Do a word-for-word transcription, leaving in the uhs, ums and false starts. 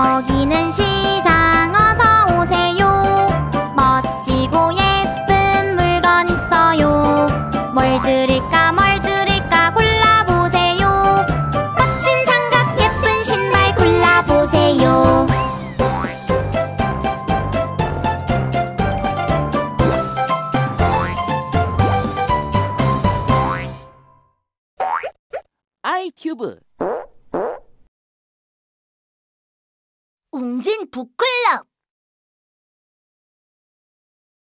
여기는 시장 어서 오세요. 멋지고 예쁜 물건 있어요. 뭘 드릴까 뭘 드릴까 골라보세요. 멋진 장갑 예쁜 신발 골라보세요. 아이큐브 웅진 북클럽.